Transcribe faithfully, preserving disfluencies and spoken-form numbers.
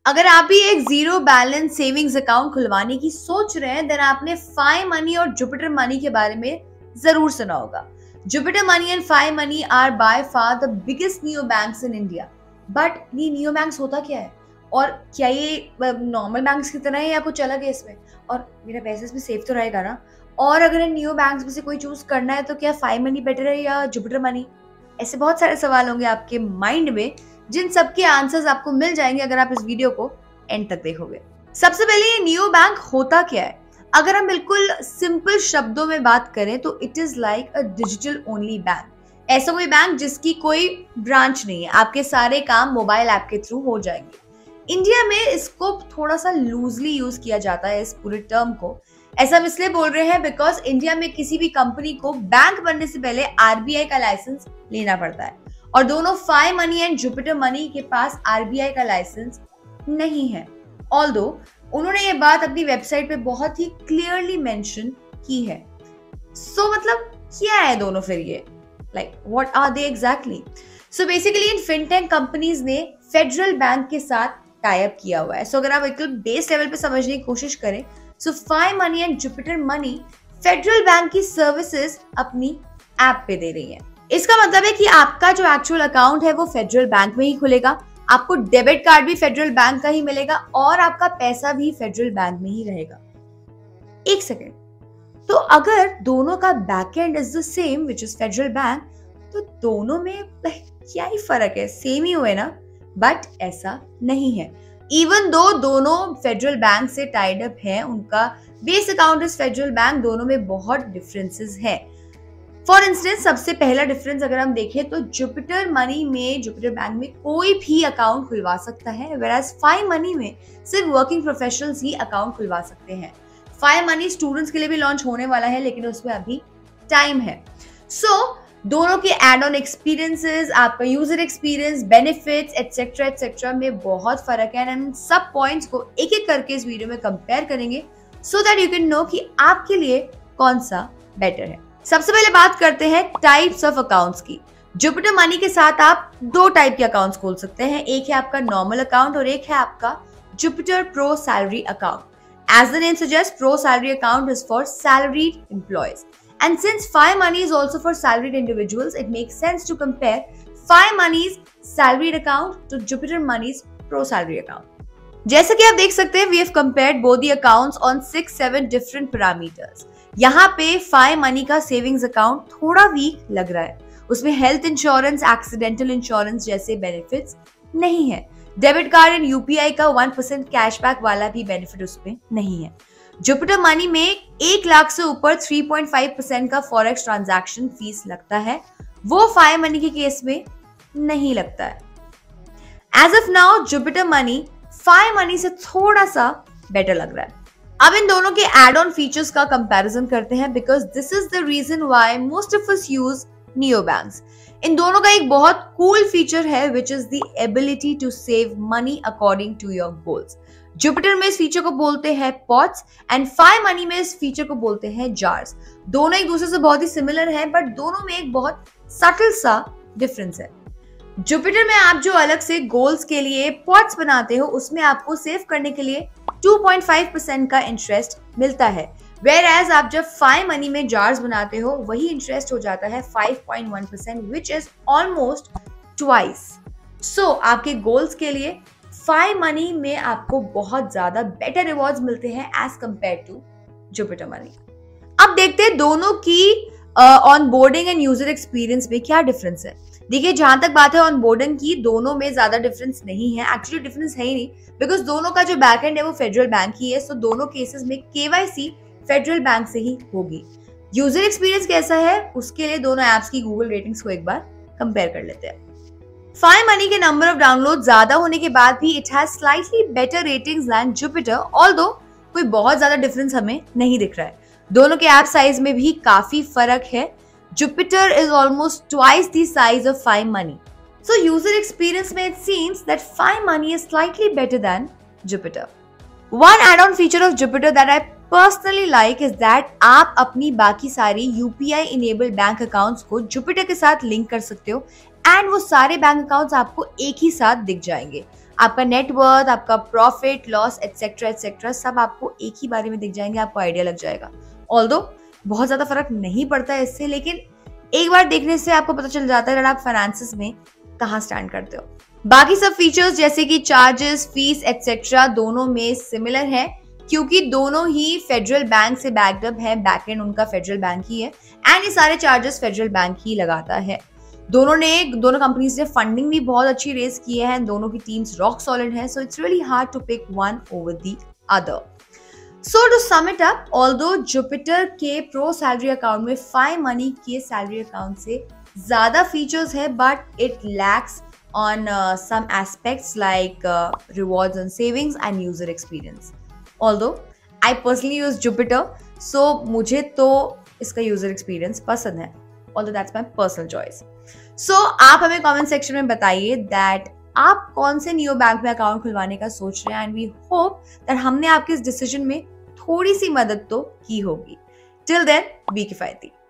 अगर आप भी एक जीरो बैलेंस सेविंग्स अकाउंट खुलवाने की सोच रहे हैं, देन आपने फाइव मनी और जुपिटर मनी के बारे में जरूर सुना होगा। Jupiter money and five money are by far the biggest neo banks in India. But ये नियो बैंक्स होता क्या है, और क्या ये नॉर्मल बैंक्स की तरह है या कुछ अलग है इसमें, और मेरा पैसा इसमें सेफ तो रहेगा ना? और अगर इन नियो बैंक्स में से कोई चूज करना है तो क्या फाइव मनी बेटर है या जुपिटर मनी? ऐसे बहुत सारे सवाल होंगे आपके माइंड में, जिन सबके आंसर्स आपको मिल जाएंगे अगर आप इस वीडियो को एंड तक देखोगे। सबसे पहले ये नियो बैंक होता क्या है? अगर हम बिल्कुल सिंपल शब्दों में बात करें तो it is like a digital only bank. ऐसा कोई बैंक जिसकी कोई ब्रांच नहीं है, आपके सारे काम मोबाइल ऐप के थ्रू हो जाएंगे। इंडिया में इसको थोड़ा सा लूजली यूज किया जाता है, इस पूरे टर्म को। ऐसा हम इसलिए बोल रहे हैं बिकॉज इंडिया में किसी भी कंपनी को बैंक बनने से पहले आरबीआई का लाइसेंस लेना पड़ता है, और दोनों five money and Jupiter money के पास आरबीआई का लाइसेंस नहीं है। ऑल्दो उन्होंने ये बात अपनी वेबसाइट पे बहुत ही क्लियरली मेंशन की है। सो so, मतलब क्या है दोनों फिर ये, like what are they exactly? So basically इन फिनटेक कंपनीज ने फेडरल बैंक के साथ टाई अप किया हुआ है। सो so, अगर आप एक बेस लेवल पे समझने की कोशिश करें, so five money and Jupiter money federal bank की सर्विसेज अपनी ऐप पे दे रही है। इसका मतलब है कि आपका जो एक्चुअल अकाउंट है वो फेडरल बैंक में ही खुलेगा, आपको डेबिट कार्ड भी फेडरल बैंक का ही मिलेगा, और आपका पैसा भी फेडरल बैंक में ही रहेगा। एक सेकेंड, तो अगर दोनों का backend is the same which is federal bank, तो दोनों में क्या ही फर्क है? सेम ही हुए ना? बट ऐसा नहीं है। इवन दो दोनों फेडरल बैंक से टाइड अप है, उनका base account is federal bank, दोनों में बहुत डिफरेंसेस है। फॉर इंस्टेंस, सबसे पहला डिफरेंस अगर हम देखें तो जुपिटर मनी में, जुपिटर बैंक में कोई भी अकाउंट खुलवा सकता है, वेराज फाइव मनी में सिर्फ वर्किंग प्रोफेशनल्स ही अकाउंट खुलवा सकते हैं। फाइव मनी स्टूडेंट्स के लिए भी लॉन्च होने वाला है, लेकिन उसमें अभी टाइम है। सो so, दोनों के एड ऑन एक्सपीरियंसेस, आपका user experience, benefits etcetera etcetera में बहुत फर्क है, एंड सब पॉइंट्स को एक एक करके इस वीडियो में कंपेयर करेंगे so that you can know कि आपके लिए कौन सा बेटर है। सबसे पहले बात करते हैं टाइप्स ऑफ अकाउंट्स की। जुपिटर मनी के साथ आप दो टाइप के अकाउंट्स खोल सकते हैं, एक है आपका नॉर्मल अकाउंट और एक है आपका Jupiter pro salary account. As the name suggest, pro salary account is for salaried employees, and since five money is also for salaried individuals, it makes sense to compare five money's salaried account to Jupiter money's pro salary account. जैसा कि आप देख सकते हैं, we have compared both the accounts on six seven different parameters. यहाँ पे five money का savings account थोड़ा वीक लग रहा है, उसमें हेल्थ इंश्योरेंस, एक्सीडेंटल इंश्योरेंस जैसे बेनिफिट्स नहीं है। डेबिट कार्ड एंड यूपीआई का वन परसेंट कैशबैक वाला भी बेनिफिट उसमें नहीं है। जुपिटर मनी में एक लाख से ऊपर थ्री पॉइंट फाइव परसेंट का फॉरेक्स ट्रांजैक्शन फीस लगता है, वो फाइव मनी के केस में नहीं लगता है। As of now Jupiter money five money से थोड़ा सा बेटर लग रहा है। अब इन दोनों के एड ऑन फीचर्स का कंपैरिजन करते हैं, because this is the reason why most of us use neo banks. इन दोनों का एक बहुत कूल फीचर है which is the ability to save money according to your goals. Jupiter में इस फीचर को बोलते हैं पॉट्स एंड फाइव मनी में इस फीचर को बोलते हैं जार्स। दोनों एक दूसरे से बहुत ही सिमिलर हैं, बट दोनों में एक बहुत सटल सा डिफरेंस है। जुपिटर में आप जो अलग से गोल्स के लिए पॉट्स बनाते हो, उसमें आपको सेव करने के लिए टू पॉइंट फाइव परसेंट का इंटरेस्ट मिलता है, वेयर एज आप जब फाइव मनी में जार्स बनाते हो वही इंटरेस्ट हो जाता है five point one percent, which is almost twice. So आपके गोल्स के लिए फाइव मनी में आपको बहुत ज्यादा बेटर रिवॉर्ड्स मिलते हैं as compare to Jupiter money. अब देखते हैं दोनों की onboarding and user experience में क्या डिफरेंस है। देखिए, जहां तक बात है ऑन बोर्डिंग की, दोनों में ज्यादा डिफरेंस नहीं है, एक्चुअली डिफरेंस है ही नहीं, बिकॉज दोनों का जो बैकएंड है वो फेडरल बैंक ही है। सो so दोनों केसेस में केवाईसी फेडरल बैंक से ही होगी। यूजर एक्सपीरियंस कैसा है उसके लिए दोनों एप्स की गूगल रेटिंग्स को एक बार कंपेयर कर लेते हैं। फाइव मनी के नंबर ऑफ डाउनलोड ज्यादा होने के बाद भी it has slightly better ratings than Jupiter, although कोई बहुत ज्यादा डिफरेंस हमें नहीं दिख रहा है। दोनों के ऐप साइज में भी काफी फर्क है। Jupiter is almost twice the size of five money. So user experience में it seems that five money is slightly better than Jupiter. One add on feature of Jupiter that I personally like is that आप अपनी बाकी सारी UPI enabled bank accounts को Jupiter के साथ link कर सकते हो, एंड वो सारे बैंक अकाउंट्स आपको एक ही साथ दिख जाएंगे। आपका नेटवर्थ, आपका प्रॉफिट लॉस एटसेट्रा एटसेट्रा सब आपको एक ही बारे में दिख जाएंगे, आपको आइडिया लग जाएगा। ऑल्दो बहुत ज्यादा फर्क नहीं पड़ता है इससे, लेकिन एक बार देखने से आपको पता चल जाता है कि आप फाइनेंसेस में कहाँ स्टैंड करते हो। बाकी सब फीचर्स जैसे कि चार्जेस, फीस एटसेट्रा दोनों में सिमिलर है, क्योंकि दोनों ही फेडरल बैंक से बैक्ड अप है, बैकएंड उनका फेडरल बैंक ही है एंड ये सारे चार्जेस फेडरल बैंक ही लगाता है। दोनों ने दोनों कंपनीज ने फंडिंग भी बहुत अच्छी रेस की है, दोनों की टीम्स रॉक सॉलिड है, so it's really hard to pick one over the other. So to sum it up, although Jupiter के प्रो सैलरी अकाउंट में फाइव मनी के सैलरी अकाउंट से ज्यादा फीचर्स है, but it lacks on uh, some aspects like uh, rewards and savings and user experience. Although I personally use Jupiter, so मुझे तो इसका user experience पसंद है, although that's my personal choice. So आप हमें comment section में बताइए that आप कौन से नियो बैंक में अकाउंट खुलवाने का सोच रहे हैं, and we hope that हमने आपके इस डिसीजन में थोड़ी सी मदद तो की होगी। Till then, be किफायती।